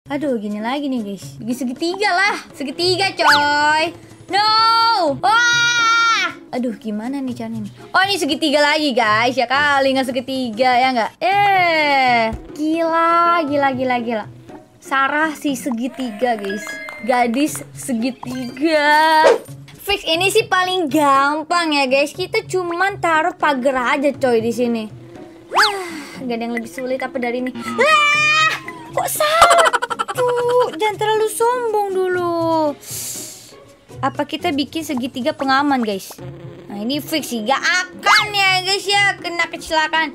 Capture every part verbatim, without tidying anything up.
Aduh, gini lagi nih guys. Bikin segitiga lah. Segitiga coy. No. Wah. Aduh, gimana nih caranya nih? Oh, ini segitiga lagi guys. Ya kali nggak segitiga ya nggak? Eh, gila, gila, gila, gila. Sarah si segitiga guys. Gadis segitiga. Fix ini sih paling gampang ya guys. Kita cuman taruh pagar aja coy di sini. Ah, gak ada yang lebih sulit apa dari ini. Ah, kok satu? Jangan terlalu sombong dulu. Apa kita bikin segitiga pengaman guys? Nah ini fix sih. Gak akan ya guys ya kena kecelakaan.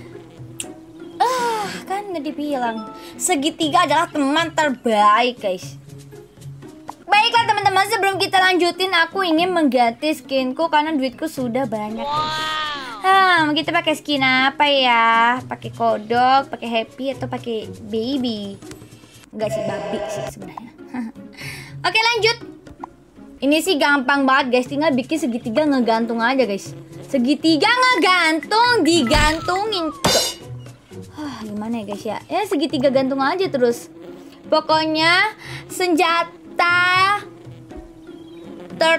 Ah, kan gak dibilang segitiga adalah teman terbaik guys. Baiklah teman-teman, sebelum kita lanjutin aku ingin mengganti skinku karena duitku sudah banyak. Wow. Hmm, kita pakai skin apa ya? Pakai kodok, pakai happy atau pakai baby? Enggak sih, babi sih sebenarnya. Oke, lanjut. Ini sih gampang banget guys, tinggal bikin segitiga ngegantung aja guys. Segitiga ngegantung, digantungin. Hah, gimana ya guys ya? Ya segitiga gantung aja terus. Pokoknya senjata ter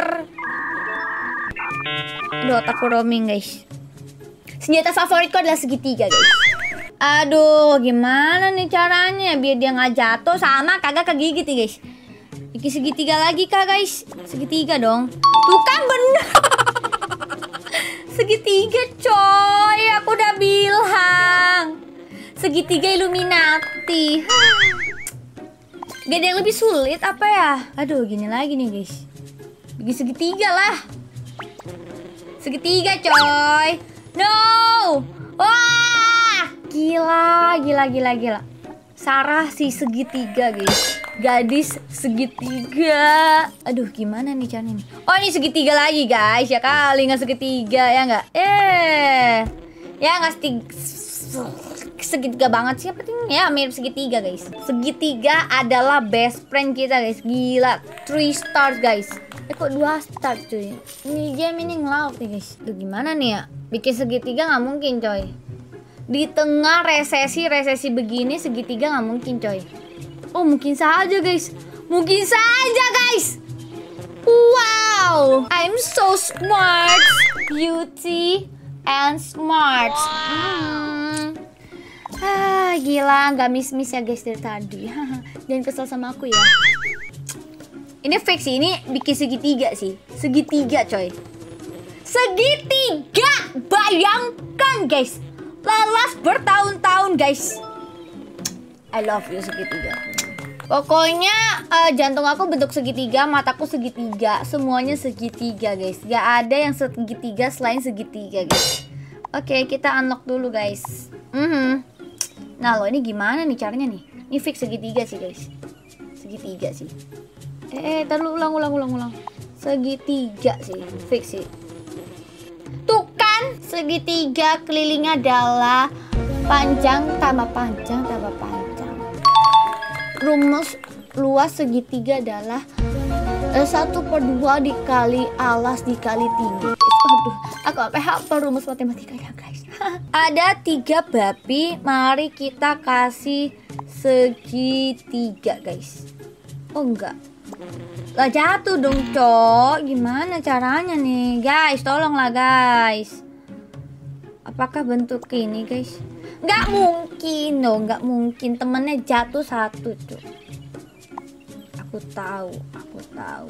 Aduh, otakku roaming guys. Senjata favoritku adalah segitiga guys. Aduh, gimana nih caranya biar dia nggak jatuh sama kagak kegigit nih guys. Bikin segitiga lagi kah guys? Segitiga dong. Tuh kan bener. Segitiga coy, aku udah bilang. Segitiga Illuminati. Gak ada yang lebih sulit apa ya? Aduh, gini lagi nih guys. Bikin segitiga lah. Segitiga coy. No. Wah. Gila, gila, gila, gila. Sarah si segitiga guys. Gadis segitiga. Aduh, gimana nih caranya nih? Oh, ini segitiga lagi guys. Ya kali nggak segitiga ya nggak? Eh. Ya nggak segitiga banget sih, penting ya mirip segitiga guys. Segitiga adalah best friend kita guys. Gila, three stars guys. Eh kok dua star cuy? Ini game ini ngelawak nih guys. Duh, gimana nih ya? Bikin segitiga nggak mungkin coy. Di tengah resesi resesi begini segitiga nggak mungkin coy. Oh mungkin saja guys. Mungkin saja guys. Wow, I'm so smart, beauty and smart. Hmm. Ah, gila, nggak miss-miss ya guys dari tadi. Jangan kesel sama aku ya. Ini fake sih, ini bikin segitiga sih. Segitiga coy. Segitiga, bayangkan guys. Lalas bertahun-tahun guys. I love you segitiga. Pokoknya uh, jantung aku bentuk segitiga, mataku segitiga, semuanya segitiga guys. Gak ada yang segitiga selain segitiga guys. Oke, kita unlock dulu guys. Mm-hmm. Nah lo ini gimana nih caranya nih? Ini fix segitiga sih guys. Segitiga sih. Eh, tar lu ulang ulang ulang ulang. Segitiga sih, fix sih. Tuh kan, segitiga kelilingnya adalah panjang tambah panjang tambah panjang. Rumus luas segitiga adalah satu per dua dikali alas dikali tinggi. Aduh, aku sampai hafal rumus matematika ya guys. Ada tiga babi, mari kita kasih segitiga guys. Oh enggak. Lah jatuh dong cok. Gimana caranya nih guys? Tolonglah guys. Apakah bentuk ini guys? Nggak mungkin dong, nggak mungkin temennya jatuh satu cok. Aku tahu, aku tahu.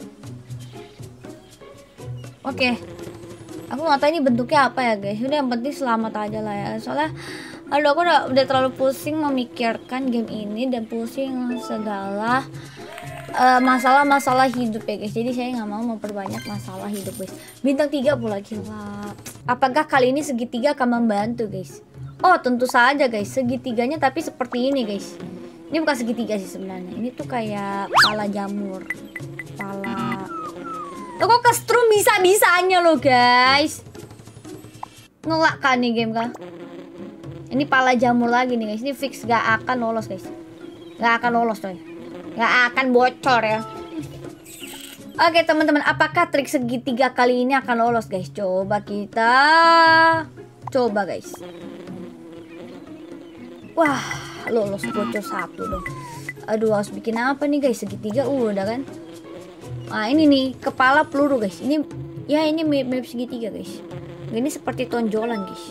Oke. Aku nggak tahu ini bentuknya apa ya guys. Udah yang penting selamat aja lah ya. Soalnya aduh aku udah, udah terlalu pusing memikirkan game ini dan pusing segala masalah-masalah uh, hidup ya guys. Jadi saya nggak mau memperbanyak masalah hidup guys. Bintang tiga pula gila. Apakah kali ini segitiga akan membantu guys? Oh tentu saja guys. Segitiganya tapi seperti ini guys. Ini bukan segitiga sih sebenarnya. Ini tuh kayak pala jamur. Pala. Loh kok kestrum bisa-bisanya loh guys. Ngelak kan nih game kan. Ini pala jamur lagi nih guys. Ini fix gak akan lolos guys. Gak akan lolos coy. Gak akan bocor ya. Oke teman-teman, apakah trik segitiga kali ini akan lolos guys? Coba kita coba guys. Wah, lolos bocor satu dong. Aduh, harus bikin apa nih guys? Segitiga udah kan. Nah ini nih kepala peluru guys. Ini ya ini mirip-mirip segitiga guys. Ini seperti tonjolan guys.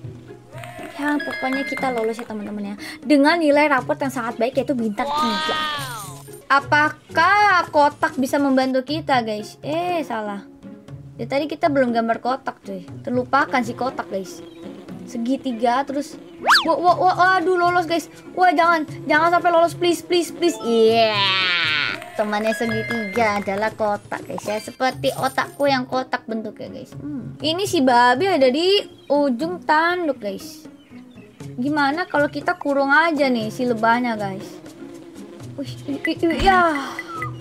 Ya pokoknya kita lolos ya teman-teman ya. Dengan nilai raport yang sangat baik yaitu bintang tiga. Apakah kotak bisa membantu kita guys? Eh salah. Ya tadi kita belum gambar kotak cuy. Terlupakan si kotak guys. Segitiga terus. Wah, wah, wah, waduh lolos guys. Wah jangan, jangan sampai lolos please, please, please. Iya. Yeah. Temannya segitiga adalah kotak guys ya. Seperti otakku yang kotak bentuknya guys. Hmm. Ini si babi ada di ujung tanduk guys. Gimana kalau kita kurung aja nih si lebahnya guys? Wih, ya.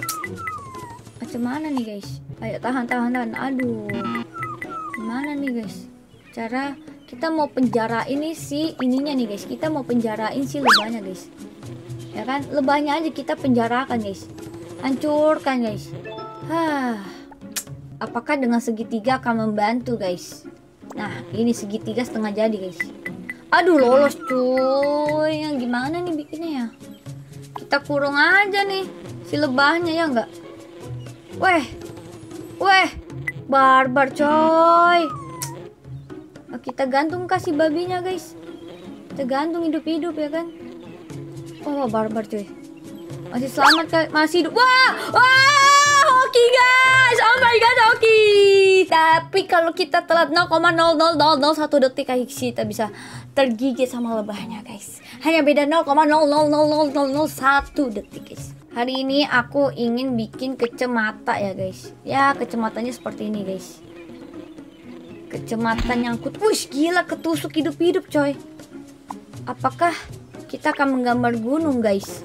Macam mana nih guys? Ayo tahan, tahan, tahan. Aduh. Gimana nih guys? Cara kita mau penjara ini si ininya nih guys. Kita mau penjarain si lebahnya guys. Ya kan? Lebahnya aja kita penjarakan guys. Hancurkan guys. Hah. Apakah dengan segitiga akan membantu guys? Nah ini segitiga setengah jadi guys. Aduh lolos cuy. Yang gimana nih bikinnya ya? Kita kurung aja nih si lebahnya ya enggak? Weh. Weh. Barbar coy. Kita gantung kasih babinya guys. Kita gantung hidup-hidup ya kan. Oh barbar cuy. Masih selamat kan? Masih hidup. Wah, wah, hoki guys. Oh my god, hoki. Tapi kalau kita telat nol koma nol nol nol nol satu detik guys, kita bisa tergigit sama lebahnya guys. Hanya beda nol koma nol nol nol nol nol nol satu detik guys. Hari ini aku ingin bikin kacamata ya guys. Ya kacamatanya seperti ini guys. Kacamata nyangkut. Wush gila ketusuk hidup-hidup coy. Apakah kita akan menggambar gunung guys?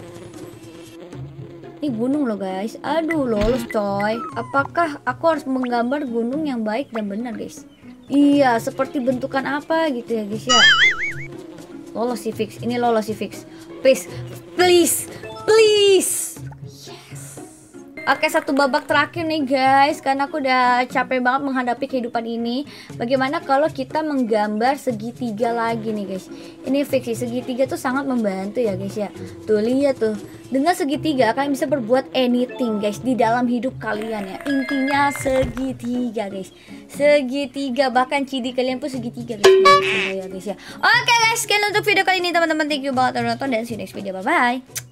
Ini gunung loh guys. Aduh lolos coy. Apakah aku harus menggambar gunung yang baik dan benar guys? Iya seperti bentukan apa gitu ya guys ya. Lolos sih fix. Ini lolos sih fix. Please. Please. Please. Yes. Oke satu babak terakhir nih guys. Karena aku udah capek banget menghadapi kehidupan ini. Bagaimana kalau kita menggambar segitiga lagi nih guys? Ini fix sih. Segitiga tuh sangat membantu ya guys ya. Tuh lihat tuh. Dengan segitiga kalian bisa berbuat anything guys di dalam hidup kalian ya. Intinya segitiga guys. Segitiga bahkan ciri kalian pun segitiga guys. Ya guys ya. Oke guys, sekian untuk video kali ini teman-teman. Thank you banget udah nonton dan see you next video. Bye bye.